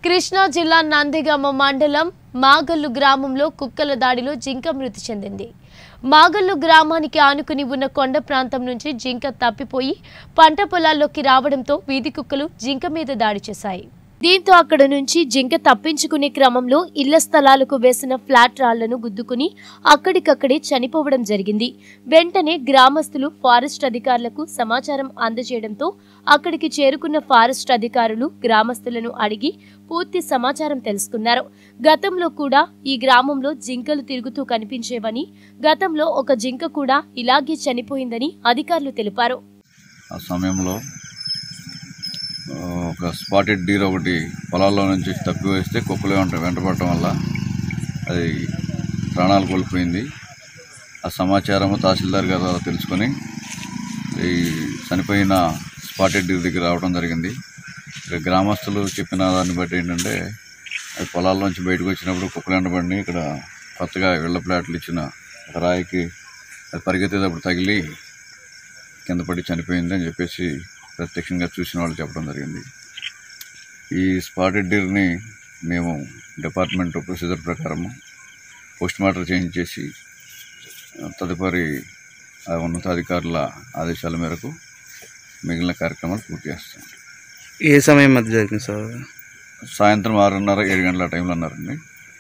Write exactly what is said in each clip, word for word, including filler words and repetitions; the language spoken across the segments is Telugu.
కృష్ణా జిల్లా నందిగామ మండలం మాగల్లు గ్రామంలో కుక్కల దాడిలో జింక మృతి చెందింది. మాగల్లు గ్రామానికి ఆనుకుని ఉన్న కొండ ప్రాంతం నుంచి జింక తప్పిపోయి పంట పొలాల్లోకి రావడంతో వీధి కుక్కలు జింక మీద దాడి చేశాయి. దీంతో అక్కడ నుంచి జింక తప్పించుకునే క్రమంలో ఇళ్ల స్థలాలకు వేసిన ఫ్లాట్ రాళ్లను గుద్దుకుని అక్కడికక్కడే చనిపోవడం జరిగింది. వెంటనే గ్రామస్తులు ఫారెస్ట్ అధికారులకు సమాచారం అందజేయడంతో అక్కడికి చేరుకున్న ఫారెస్ట్ అధికారులు గ్రామస్తులను అడిగి పూర్తి సమాచారం తెలుసుకున్నారు. గతంలో కూడా ఈ గ్రామంలో జింకలు తిరుగుతూ కనిపించేవని, గతంలో ఒక జింక కూడా ఇలాగే చనిపోయిందని అధికారులు తెలిపారు. ఆ సమయంలో ఒక స్పాటెడ్ డీర్ ఒకటి పొలాల్లో నుంచి తప్పి వేస్తే కుక్కలు వెంట వెంటపడటం వల్ల అది ప్రాణాలు కోల్పోయింది. ఆ సమాచారము తహసీల్దార్ గారు తెలుసుకొని ఈ చనిపోయిన స్పాటెడ్ డీర్ దగ్గర రావడం జరిగింది. గ్రామస్తులు చెప్పిన దాన్ని బట్టి ఏంటంటే అది పొలాల్లోంచి బయటకు వచ్చినప్పుడు కుక్కలు వెంటబడి ఇక్కడ కొత్తగా ఇళ్ల ప్లాట్లు ఇచ్చిన ఒక రాయికి అది పరిగెత్తేటప్పుడు తగిలి కింద పడి చనిపోయింది అని చెప్పేసి ప్రత్యక్షంగా చూసిన వాళ్ళు చెప్పడం జరిగింది. ఈ స్పాటెడ్ డీర్ని మేము డిపార్ట్మెంట్ ప్రొసీజర్ ప్రకారము పోస్ట్ మార్టం చేయించేసి తదుపరి ఉన్నతాధికారుల ఆదేశాల మేరకు మిగిలిన కార్యక్రమాలు పూర్తి చేస్తాం. ఏ సమయం మధ్య జరిగింది సార్? సాయంత్రం ఆరున్నర ఏడు గంటల టైంలో అన్నారండి.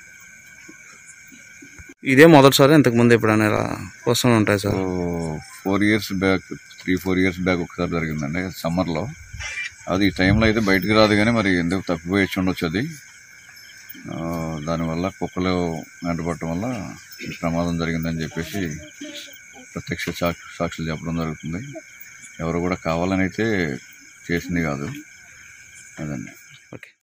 ఇదే మొదటిసారి ఇంతకుముందు ఎప్పుడైనా ఇలా వస్తూనే ఉంటాయి sir? Four years back three four years back ఒకసారి జరిగిందండి సమ్మర్లో. అది ఈ టైంలో అయితే బయటకు రాదు, కానీ మరి ఎందుకు తప్పిపోయి ఉండొచ్చు. అది దానివల్ల కుక్కలు వెంటబడటం వల్ల ప్రమాదం జరిగిందని చెప్పేసి ప్రత్యక్ష సాక్షులు చెప్పడం జరుగుతుంది. ఎవరు కూడా కావాలని అయితే చేసింది కాదు. అదండి. ఓకే.